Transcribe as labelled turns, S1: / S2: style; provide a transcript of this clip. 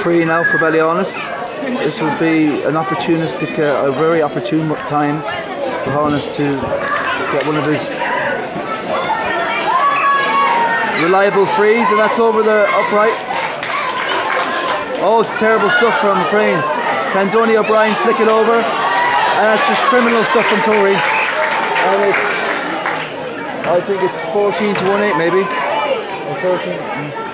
S1: free now for Ballyhaunis. This would be an opportunistic, a very opportune time for HAUNIS to get one of his reliable frees, and that's over the upright. Oh, terrible stuff from Tooreen. Can Donall O'Brien flick it over? And that's just criminal stuff from Tooreen. And it's, I think it's 14 to 1-8 maybe. Or 13.